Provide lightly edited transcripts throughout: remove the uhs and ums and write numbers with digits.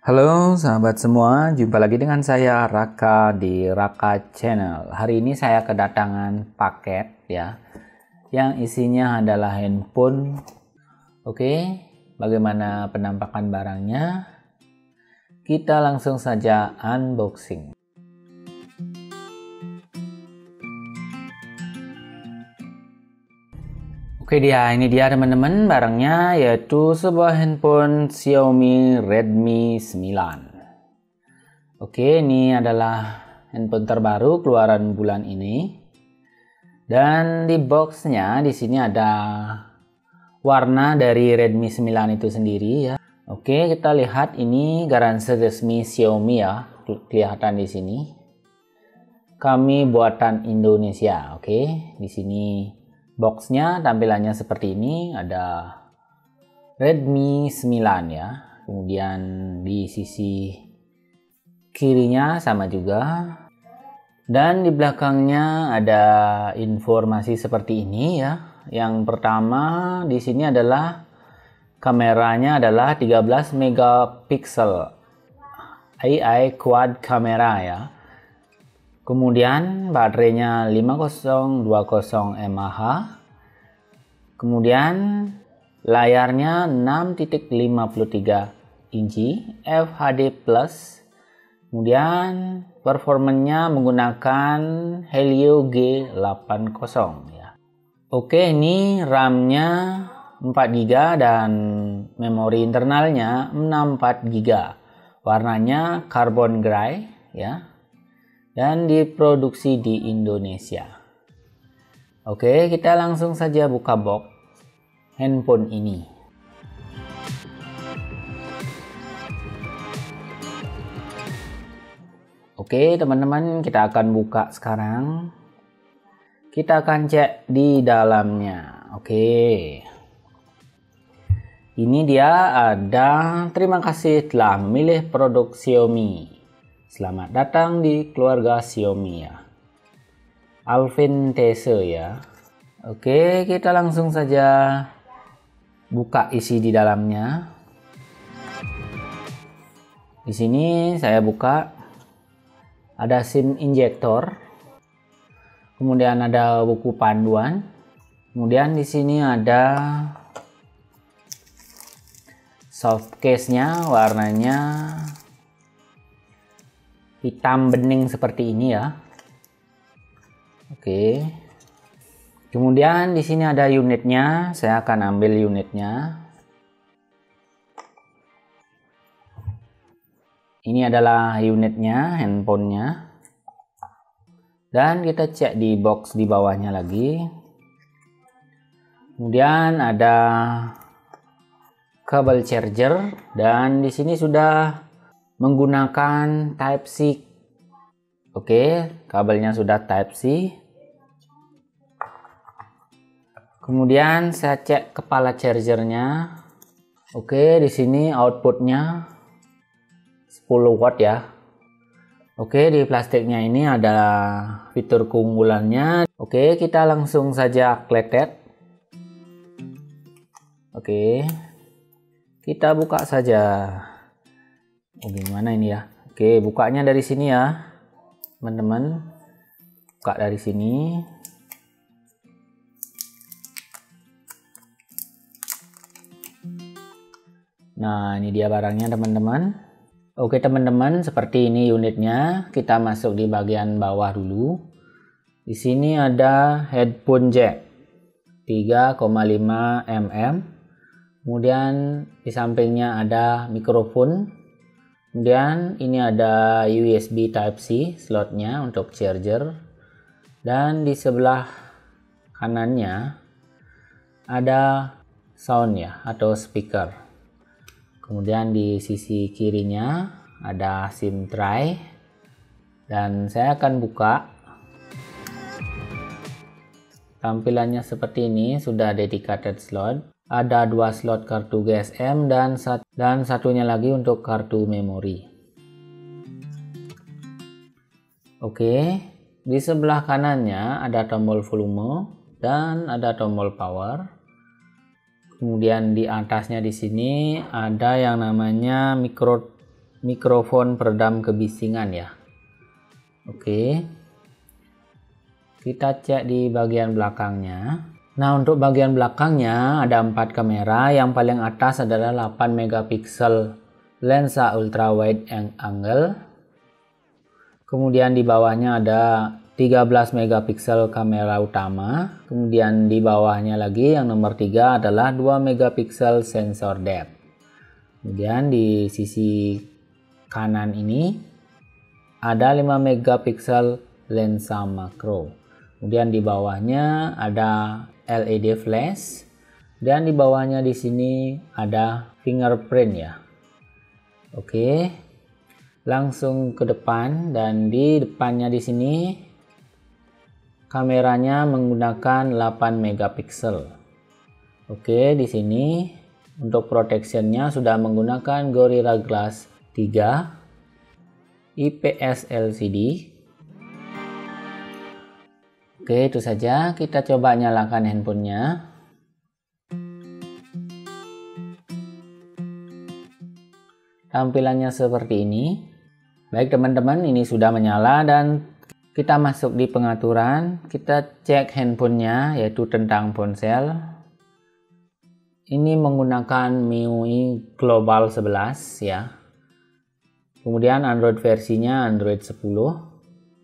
Halo sahabat semua, jumpa lagi dengan saya Raka di Raka Channel. Hari ini saya kedatangan paket ya, yang isinya adalah handphone. Oke, bagaimana penampakan barangnya? Kita langsung saja unboxing. Oke ini dia teman-teman barangnya, yaitu sebuah handphone Xiaomi Redmi 9. Oke, ini adalah handphone terbaru keluaran bulan ini. Dan di boxnya di sini ada warna dari Redmi 9 itu sendiri ya. Oke, kita lihat ini garansi resmi Xiaomi ya, kelihatan di sini. Kami buatan Indonesia. Oke, di sini boxnya tampilannya seperti ini, ada Redmi 9 ya. Kemudian di sisi kirinya sama juga. Dan di belakangnya ada informasi seperti ini ya. Yang pertama di sini adalah kameranya adalah 13 megapiksel AI quad kamera ya. Kemudian baterainya 5020 mAh. Kemudian layarnya 6.53 inci FHD+. Kemudian performanya menggunakan Helio G80 ya. Oke, ini RAM-nya 4GB dan memori internalnya 64GB. Warnanya carbon gray ya. Dan diproduksi di Indonesia. Oke, kita langsung saja buka box handphone ini. Oke teman-teman, kita akan buka sekarang. Kita akan cek di dalamnya. Oke, ini dia ada terima kasih telah memilih produk Xiaomi. Selamat datang di keluarga Xiaomi ya. Alvin Tese ya. Oke, kita langsung saja buka isi di dalamnya. Di sini saya buka, ada SIM injektor. Kemudian ada buku panduan. Kemudian di sini ada soft case-nya, warnanya hitam bening seperti ini ya. Oke. Kemudian di sini ada unitnya. Saya akan ambil unitnya. Ini adalah unitnya, handphonenya. Dan kita cek di box di bawahnya lagi. Kemudian ada kabel charger dan di sini sudah menggunakan Type-C. Oke, kabelnya sudah Type-C. Kemudian saya cek kepala chargernya. Oke, di sini outputnya 10 watt ya. Oke, di plastiknya ini ada fitur keunggulannya. Oke, kita langsung saja kletet. Oke, kita buka saja. Oh, gimana ini ya? Oke, bukanya dari sini ya, teman-teman. Buka dari sini. Nah, ini dia barangnya, teman-teman. Oke, teman-teman, seperti ini unitnya. Kita masuk di bagian bawah dulu. Di sini ada headphone jack 3,5 mm. Kemudian di sampingnya ada mikrofon. Kemudian ini ada USB Type-C slotnya untuk charger. Dan di sebelah kanannya ada sound ya, atau speaker. Kemudian di sisi kirinya ada SIM tray. Dan saya akan buka. Tampilannya seperti ini, sudah dedicated slot. Ada 2 slot kartu GSM dan satunya lagi untuk kartu memori. Oke, di sebelah kanannya ada tombol volume dan ada tombol power. Kemudian di atasnya di sini ada yang namanya micro mikrofon peredam kebisingan ya. Oke. Kita cek di bagian belakangnya. Nah, untuk bagian belakangnya ada 4 kamera. Yang paling atas adalah 8 megapiksel lensa ultra wide angle. Kemudian di bawahnya ada 13 megapiksel kamera utama. Kemudian di bawahnya lagi yang nomor 3 adalah 2 megapiksel sensor depth. Kemudian di sisi kanan ini ada 5 megapiksel lensa makro. Kemudian di bawahnya ada LED flash dan di bawahnya di sini ada fingerprint ya. Oke. Langsung ke depan, dan di depannya di sini kameranya menggunakan 8 megapiksel. Oke, di sini untuk protectionnya sudah menggunakan Gorilla Glass 3 IPS LCD. Oke, itu saja. Kita coba nyalakan handphonenya. Tampilannya seperti ini. Baik teman-teman, ini sudah menyala dan kita masuk di pengaturan. Kita cek handphonenya, yaitu tentang ponsel. Ini menggunakan MIUI Global 11 ya. Kemudian Android versinya Android 10.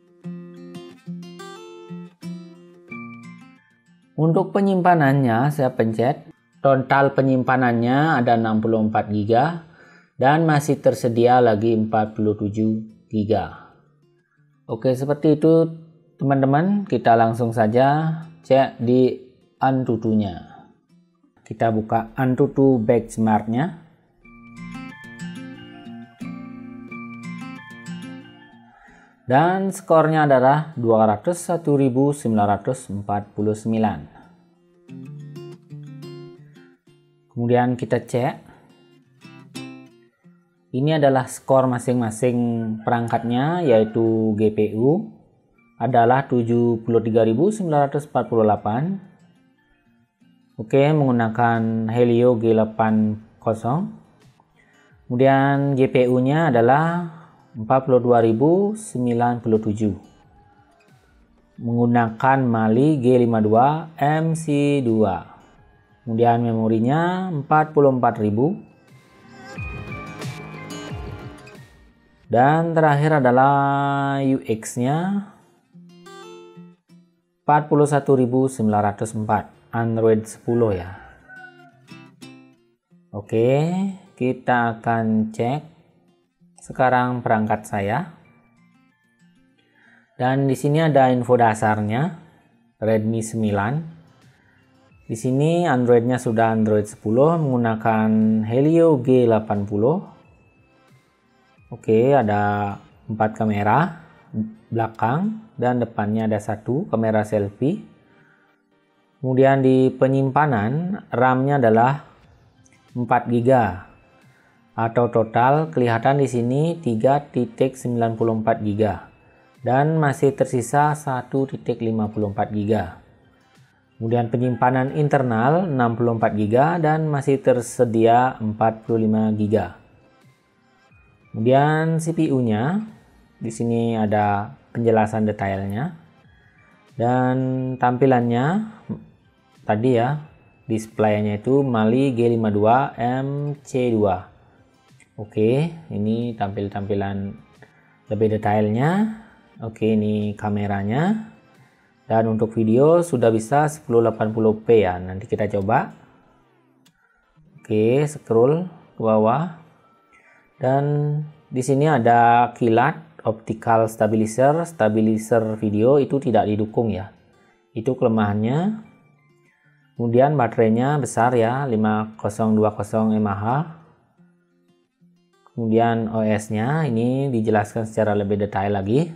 Untuk penyimpanannya saya pencet. Total penyimpanannya ada 64 GB dan masih tersedia lagi 47 GB. Oke, seperti itu teman-teman. Kita langsung saja cek di Antutu-nya. Kita buka Antutu benchmark-nya. Dan skornya adalah 201.949. Kemudian kita cek. Ini adalah skor masing-masing perangkatnya, yaitu GPU adalah 73.948. Oke, menggunakan Helio G80. Kemudian GPU-nya adalah 42.097 menggunakan Mali G52 MC2. Kemudian memorinya 44.000. Dan terakhir adalah UX-nya 41.904, Android 10 ya. Oke, kita akan cek sekarang perangkat saya. Dan di sini ada info dasarnya, Redmi 9. Di sini Androidnya sudah Android 10 menggunakan Helio G80. Oke, ada 4 kamera, belakang dan depannya ada 1 kamera selfie. Kemudian di penyimpanan RAM-nya adalah 4 GB. Atau total kelihatan di sini 3.94 GB dan masih tersisa 1.54 GB. Kemudian penyimpanan internal 64 GB dan masih tersedia 45 GB. Kemudian CPU-nya di sini ada penjelasan detailnya dan tampilannya tadi ya, displaynya itu Mali G52 MC2. Oke, ini tampilan lebih detailnya. Oke, ini kameranya. Dan untuk video sudah bisa 1080p ya. Nanti kita coba. Oke, scroll ke bawah. Dan di sini ada kilat, optical stabilizer, stabilizer video itu tidak didukung ya. Itu kelemahannya. Kemudian baterainya besar ya, 5020 mAh. Kemudian OS-nya ini dijelaskan secara lebih detail lagi.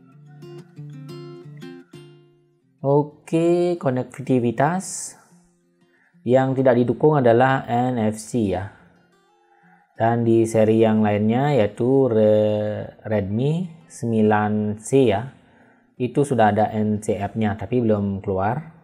Oke, konektivitas yang tidak didukung adalah NFC ya. Dan di seri yang lainnya yaitu Redmi 9C ya. Itu sudah ada NCF-nya tapi belum keluar.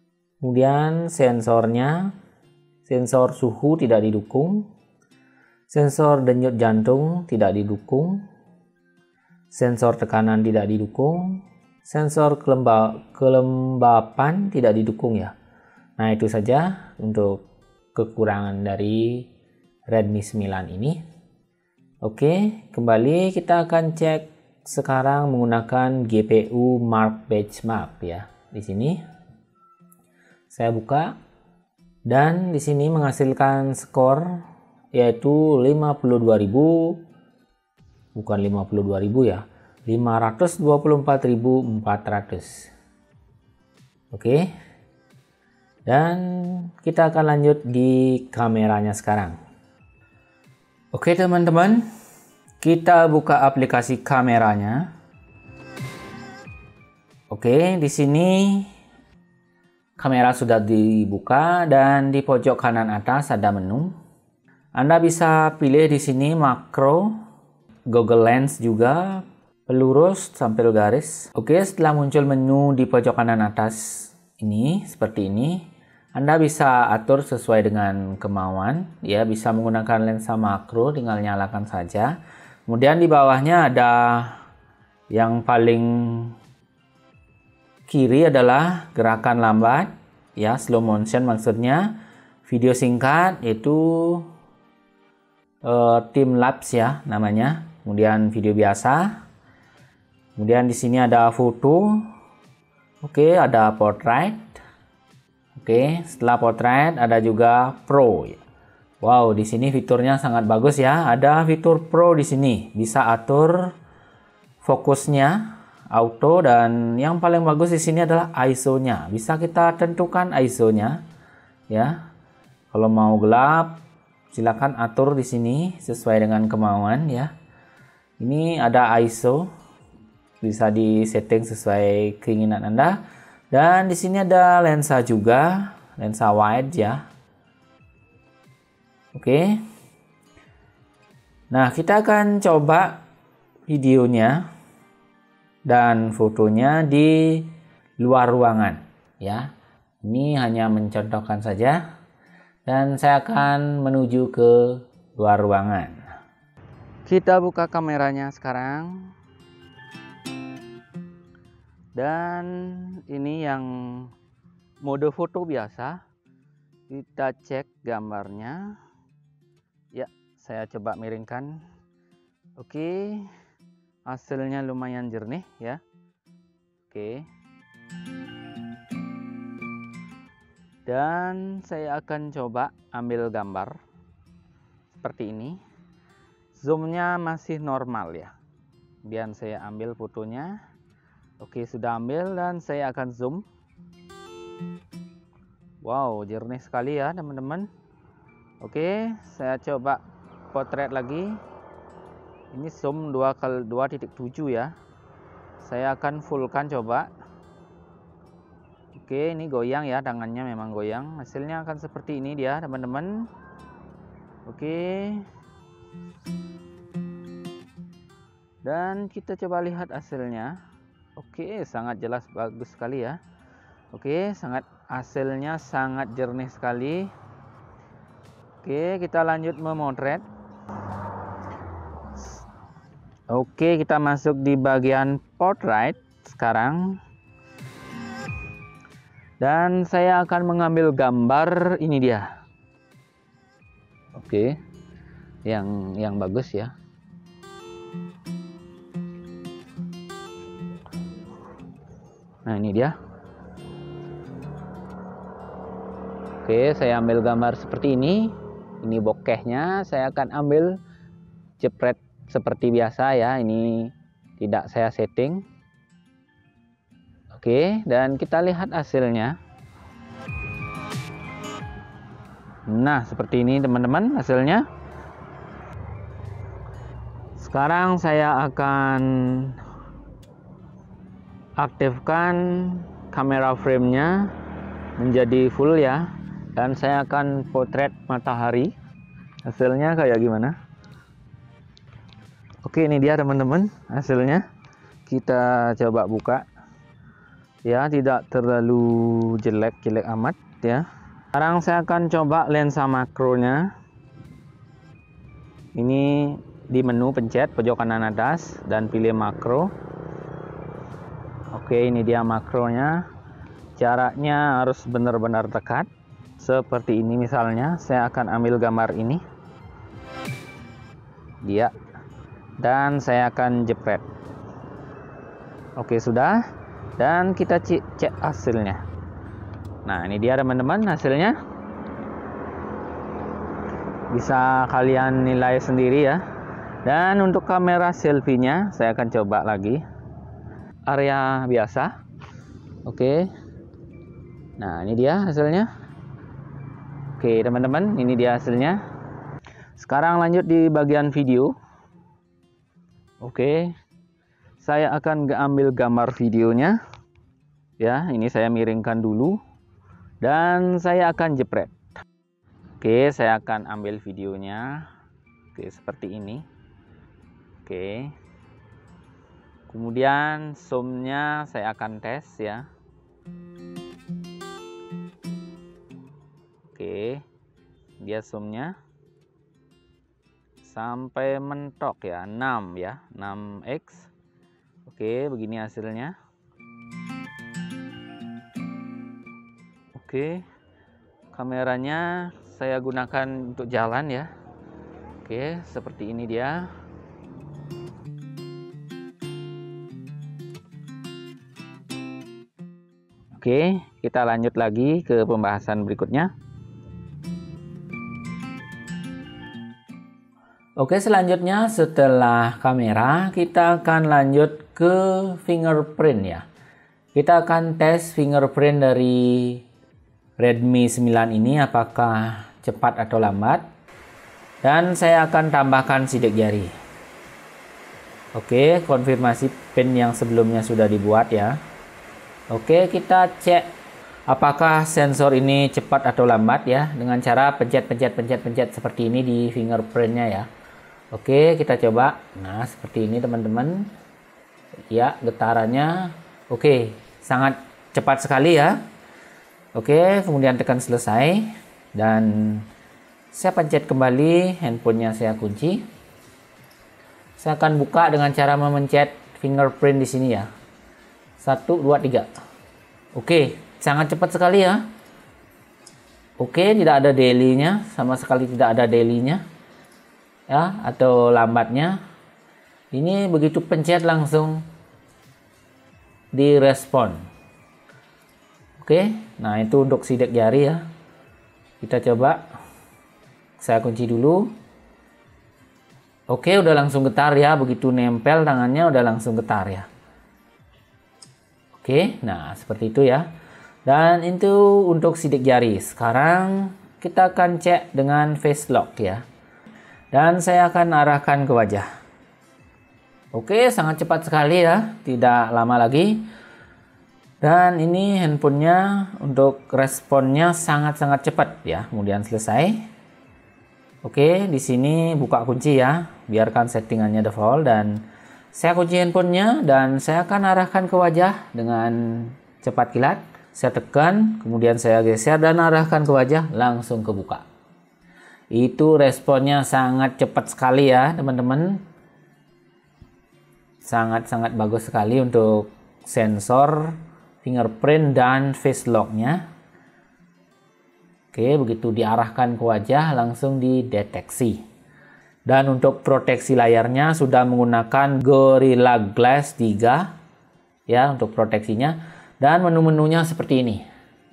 Kemudian sensornya, sensor suhu tidak didukung. Sensor denyut jantung tidak didukung. Sensor tekanan tidak didukung. Sensor kelembapan tidak didukung ya. Nah, itu saja untuk kekurangan dari Redmi 9 ini. Oke, kembali kita akan cek sekarang menggunakan GPU Mark Benchmark ya. Di sini saya buka dan di sini menghasilkan skor yaitu 52.000, bukan 52.000 ya, 524.400. Oke. Dan kita akan lanjut di kameranya sekarang. Oke teman-teman, kita buka aplikasi kameranya. Oke, di sini kamera sudah dibuka dan di pojok kanan atas ada menu. Anda bisa pilih di sini makro, Google Lens juga, pelurus, sampel garis. Oke, setelah muncul menu di pojok kanan atas ini seperti ini, Anda bisa atur sesuai dengan kemauan. Ya, bisa menggunakan lensa makro, tinggal nyalakan saja. Kemudian di bawahnya ada yang paling kiri adalah gerakan lambat, ya, slow motion maksudnya. Video singkat yaitu time lapse ya namanya. Kemudian video biasa. Kemudian di sini ada foto. Oke, ada portrait. Oke, setelah portrait ada juga pro. Wow, di sini fiturnya sangat bagus ya. Ada fitur pro di sini. Bisa atur fokusnya auto, dan yang paling bagus di sini adalah ISO-nya. Bisa kita tentukan ISO-nya ya. Kalau mau gelap, silakan atur di sini sesuai dengan kemauan ya. Ini ada ISO, bisa disetting sesuai keinginan Anda. Dan di sini ada lensa juga, lensa wide ya. Oke. Nah, kita akan coba videonya dan fotonya di luar ruangan ya. Ini hanya mencontohkan saja dan saya akan menuju ke luar ruangan. Kita buka kameranya sekarang. Dan ini yang mode foto biasa. Kita cek gambarnya. Ya, saya coba miringkan. Oke. Hasilnya lumayan jernih ya. Oke. Dan saya akan coba ambil gambar seperti ini. Zoomnya masih normal ya. Kemudian saya ambil fotonya. Oke, sudah ambil dan saya akan zoom. Wow, jernih sekali ya teman-teman. Oke, saya coba potret lagi. Ini zoom 2x2.7 ya. Saya akan fullkan coba. Oke, ini goyang ya, tangannya memang goyang. Hasilnya akan seperti ini dia, teman-teman. Oke. Dan kita coba lihat hasilnya. Oke, sangat jelas, bagus sekali ya. Oke, hasilnya sangat jernih sekali. Oke, kita lanjut memotret. Oke, kita masuk di bagian portrait sekarang. Dan saya akan mengambil gambar ini dia. Oke. Yang bagus ya. Nah, ini dia. Oke, saya ambil gambar seperti ini. Ini bokehnya, saya akan ambil jepret seperti biasa ya, ini tidak saya setting. Oke, dan kita lihat hasilnya. Nah, seperti ini teman-teman hasilnya. Sekarang saya akan aktifkan kamera frame-nya menjadi full ya. Dan saya akan potret matahari. Hasilnya kayak gimana? Oke, ini dia teman-teman hasilnya. Kita coba buka. Ya, tidak terlalu jelek amat ya. Sekarang saya akan coba lensa makronya. Ini di menu pencet pojok kanan atas dan pilih makro. Oke, ini dia makronya. Jaraknya harus benar-benar dekat. Seperti ini misalnya, saya akan ambil gambar ini. Dia. Dan saya akan jepret. Oke, sudah. Dan kita cek hasilnya. Nah, ini dia teman-teman hasilnya. Bisa kalian nilai sendiri ya. Dan untuk kamera selfie-nya saya akan coba lagi. Area biasa. Oke. Nah, ini dia hasilnya. Oke, teman-teman, ini dia hasilnya. Sekarang lanjut di bagian video. Oke. Saya akan ambil gambar videonya. Ya, ini saya miringkan dulu dan saya akan jepret. Oke, saya akan ambil videonya. Oke, seperti ini. Oke. Kemudian zoom-nya saya akan tes ya. Oke. Dia zoom-nya sampai mentok ya, 6 ya, 6x. Oke, begini hasilnya. Oke, kameranya saya gunakan untuk jalan ya. Oke, seperti ini dia. Oke, kita lanjut lagi ke pembahasan berikutnya. Oke, selanjutnya setelah kamera, kita akan lanjut ke fingerprint ya. Kita akan tes fingerprint dari Redmi 9 ini apakah cepat atau lambat. Dan saya akan tambahkan sidik jari. Oke, konfirmasi PIN yang sebelumnya sudah dibuat ya. Oke, kita cek apakah sensor ini cepat atau lambat ya, dengan cara pencet seperti ini di fingerprintnya ya. Oke, kita coba. Nah, seperti ini teman-teman. Ya, getarannya oke, sangat cepat sekali ya. Oke, kemudian tekan selesai dan saya pencet kembali, handphonenya saya kunci. Saya akan buka dengan cara memencet fingerprint di sini ya. 1, 2, 3. Oke, sangat cepat sekali ya. Oke, tidak ada delay-nya, sama sekali tidak ada delay-nya. Ya, atau lambatnya. Ini begitu pencet langsung direspon. Oke, nah itu untuk sidik jari ya. Kita coba. Saya kunci dulu. Oke, udah langsung getar ya, begitu nempel tangannya udah langsung getar ya. Oke, nah seperti itu ya. Dan itu untuk sidik jari. Sekarang kita akan cek dengan face lock ya. Dan saya akan arahkan ke wajah. Oke, sangat cepat sekali ya, tidak lama lagi. Dan ini handphonenya untuk responnya sangat-sangat cepat ya. Kemudian selesai. Oke, di sini buka kunci ya, biarkan settingannya default dan saya kunci handphonenya dan saya akan arahkan ke wajah dengan cepat kilat. Saya tekan, kemudian saya geser dan arahkan ke wajah, langsung kebuka. Itu responnya sangat cepat sekali ya teman-teman. Sangat-sangat bagus sekali untuk sensor, fingerprint, dan face lock-nya. Oke, begitu diarahkan ke wajah langsung dideteksi. Dan untuk proteksi layarnya sudah menggunakan Gorilla Glass 3 ya untuk proteksinya. Dan menu-menunya seperti ini.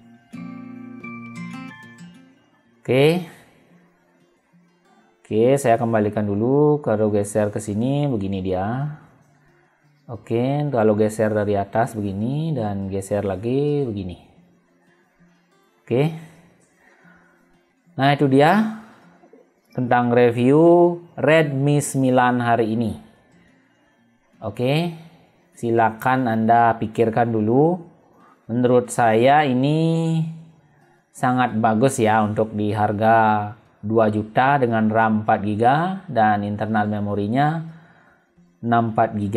Oke, saya kembalikan dulu. Kalau geser ke sini begini dia. Oke, kalau geser dari atas begini dan geser lagi begini. Oke. Nah, itu dia tentang review Redmi 9 hari ini. Oke. Silakan Anda pikirkan dulu. Menurut saya ini sangat bagus ya untuk di harga 2 juta dengan RAM 4 GB dan internal memorinya 64 GB.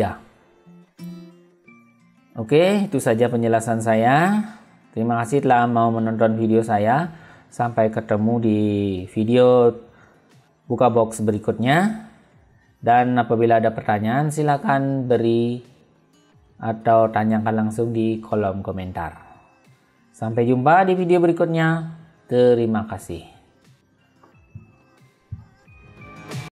Oke, itu saja penjelasan saya. Terima kasih telah mau menonton video saya. Sampai ketemu di video buka box berikutnya. Dan apabila ada pertanyaan silakan beri atau tanyakan langsung di kolom komentar. Sampai jumpa di video berikutnya. Terima kasih.